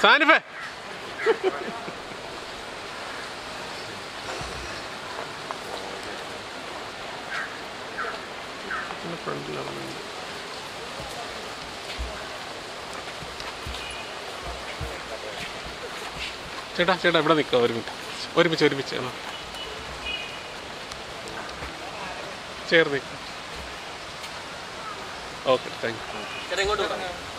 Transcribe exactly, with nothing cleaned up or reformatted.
സാനിഫേ ഫ്രണ്ടിലാണ്. ചേട്ടാ ചേട്ടാ ഇവിടെ നിൽക്കുക ഒരു മിനിറ്റ്. ഒരുമിച്ച് ഒരുമിച്ച് ആ ചേർന്ന് നിൽക്കുക. Okay thank U.